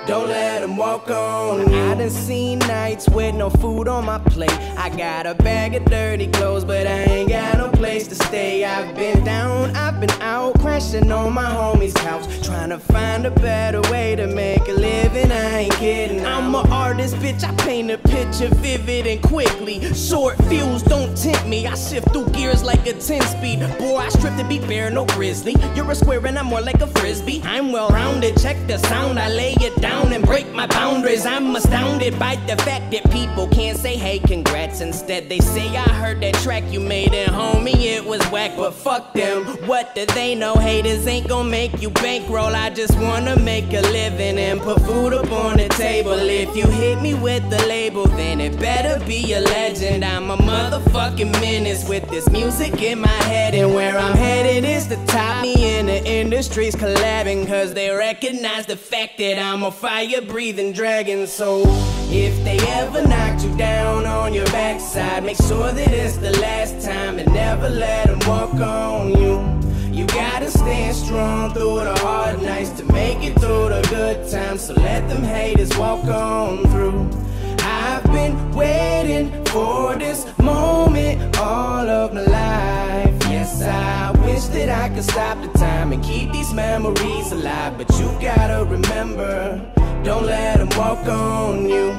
Don't let them walk on you. I done seen nights with no food on my plate. I got a bag of dirty clothes, but I ain't got no place to stay. I've been down, I've been out, crashing on my homie's couch, trying to find a better way to make a living. I ain't kidding. I'm an artist, bitch, I paint a picture vivid and quickly. Short fuse, don't tempt me. I shift through gears like a 10-speed. Boy, I strip to be fair, no grizzly. You're a square and I'm more like a frisbee. I'm well-rounded, check the sound, I lay it down and break my boundaries. I'm astounded by the fact that people can't say hey congrats. Instead they say I heard that track you made and homie it was whack. But fuck them, what do they know? Haters ain't gon' make you bankroll. I just wanna make a living and put food up on the table. If you hit me with the label, then it better be a legend. I'm a motherfucking menace with this music in my head, and where I'm headed is the top. Me and the industry's collabing, cause they recognize the fact that I'm a fire-breathing dragon. So if they ever knocked you down on your backside, make sure that it's the last time and never let them walk on you. You gotta stand strong through the hard nights to make it through the good times. So let them haters walk on through. I've been waiting for this moment all of my life. Yes, I wish that I could stop the time and keep these memories alive. But you gotta remember, don't let them walk on you.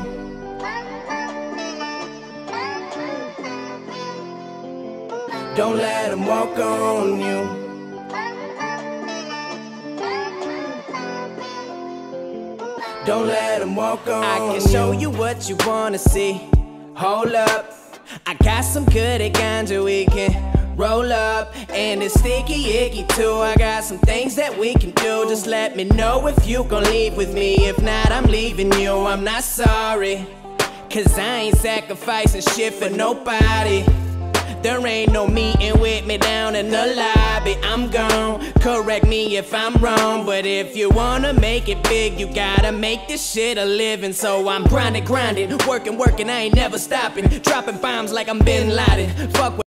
Don't let them walk on you. Don't let them walk on you. I can show you what you wanna see. Hold up, I got some good at ganja we can roll up, and it's sticky icky too. I got some things that we can do. Just let me know if you gon' leave with me. If not, I'm leaving you. I'm not sorry, cause I ain't sacrificing shit for nobody. There ain't no meeting with me down in the lobby. I'm gone, correct me if I'm wrong, but if you wanna make it big, you gotta make this shit a living. So I'm grinding, working, I ain't never stopping, dropping bombs like I'm Bin Laden. Fuck with